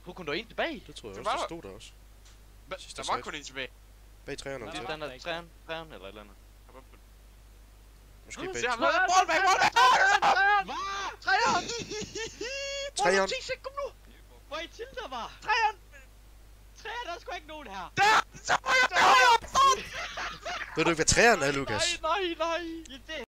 Hvor kunne der en tilbage? Det tror jeg Det også, var der stod der også. Der var kun en tilbage. Bag træerne Det til. er den der træerne eller et eller andet. Måske bag Se ham, mål bag, mål bag! Hvad? Træeren! træerne. 10 sek, kom nu! Hvor I tilter mig? Træeren! Træer, der er sgu ikke nogen her. Der! Så må jeg Ved du ikke, hvad træerne er, Lukas? Nej. Ja, det